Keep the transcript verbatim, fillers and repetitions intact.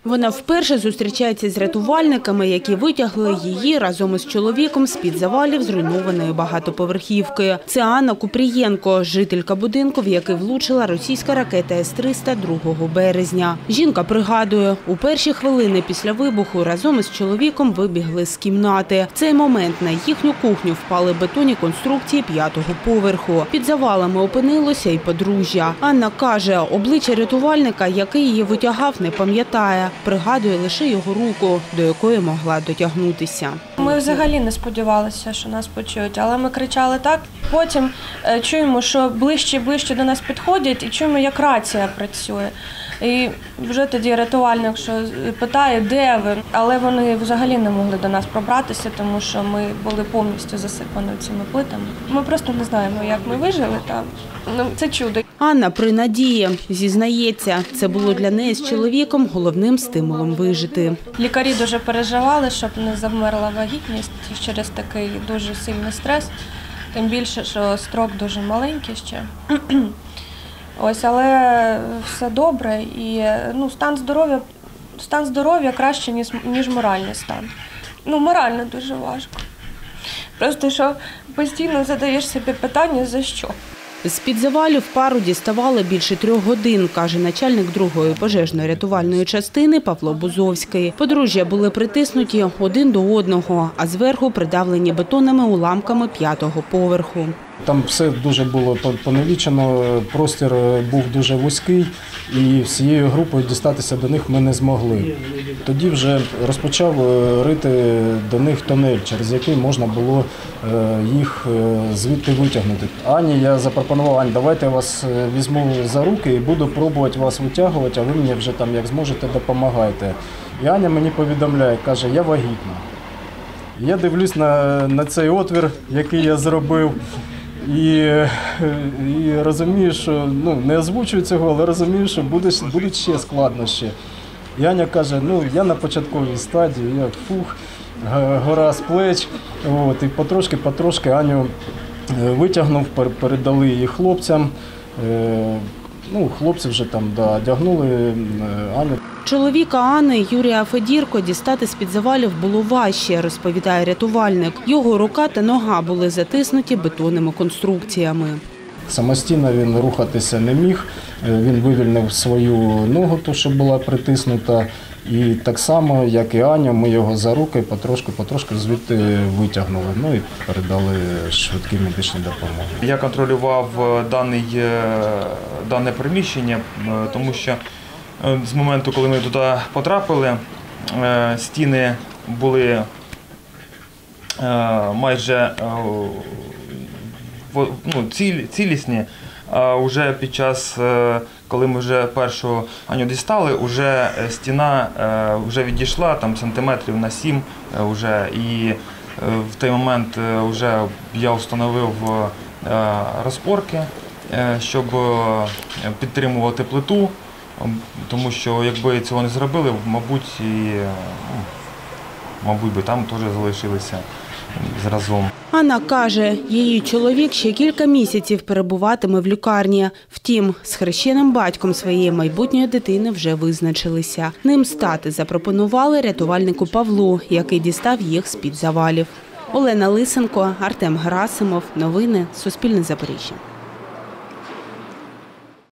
Вона вперше зустрічається з рятувальниками, які витягли її разом із чоловіком з-під завалів зруйнованої багатоповерхівки. Це Анна Купрієнко, жителька будинку, в який влучила російська ракета С триста другого березня. Жінка пригадує, у перші хвилини після вибуху разом із чоловіком вибігли з кімнати. В цей момент на їхню кухню впали бетонні конструкції п'ятого поверху. Під завалами опинилося і подружжя. Анна каже, обличчя рятувальника, який її витягав, не пам'ятає. Пригадує лише його руку, до якої могла дотягнутися. Ми взагалі не сподівалися, що нас почують, але ми кричали так. Потім чуємо, що ближче і ближче до нас підходять, і чуємо, як рація працює. І вже тоді рятувальник що питає, де ви, але вони взагалі не могли до нас пробратися, тому що ми були повністю засипані цими плитами. Ми просто не знаємо, як ми вижили там. Ну, це чудо. Анна при надії зізнається, це було для неї з чоловіком головним стимулом вижити. Лікарі дуже переживали, щоб не завмерла вагітність через такий дуже сильний стрес, тим більше, що строк дуже маленький ще. Ось, але все добре і ну, стан здоров'я стан здоров'я краще, ніж, ніж моральний стан. Ну, морально дуже важко. Просто що постійно задаєш собі питання, за що. З-під завалів пару діставали більше трьох годин, каже начальник другої пожежно-рятувальної частини Павло Бузовський. Подружжя були притиснуті один до одного, а зверху придавлені бетонними уламками п'ятого поверху. Там все дуже було поневічено, простір був дуже вузький і всією групою дістатися до них ми не змогли. Тоді вже розпочав рити до них тунель, через який можна було їх звідти витягнути. Ані я запропонував, Ань, давайте я вас візьму за руки і буду пробувати вас витягувати, а ви мені вже там як зможете допомагайте. І Аня мені повідомляє, каже, я вагітна. Я дивлюсь на, на цей отвір, який я зробив. І, і розумію, що ну, не озвучую цього, але розумію, що буде, будуть ще складнощі. І Аня каже, ну я на початковій стадії, я фух, гора з плеч. От, і потрошки-потрошки Аню витягнув, передали її хлопцям. Ну, хлопці вже там да, одягнули Аню. Чоловіка Анни, Юрія Федірко, дістати з-під завалів було важче, розповідає рятувальник. Його рука та нога були затиснуті бетонними конструкціями. Самостійно він рухатися не міг, він вивільнив свою ногу, ту, що була притиснута. І так само, як і Аня, ми його за руки потрошки-потрошки звідти витягнули, ну і передали швидкі медичні допомоги. Я контролював даний, дане приміщення, тому що з моменту, коли ми туди потрапили, стіни були майже ну, цілісні, а вже під час, коли ми вже першу Аню дістали, вже стіна вже відійшла там сантиметрів на сім, вже, і в той момент вже я встановив розпорки, щоб підтримувати плиту, тому що якби цього не зробили, мабуть, і, мабуть би там теж залишилися зразом. Анна каже, її чоловік ще кілька місяців перебуватиме в лікарні. Втім, з хрещеним батьком своєї майбутньої дитини вже визначилися. Ним стати запропонували рятувальнику Павлу, який дістав їх з-під завалів. Олена Лисенко, Артем Герасимов. Новини Суспільне Запоріжжя.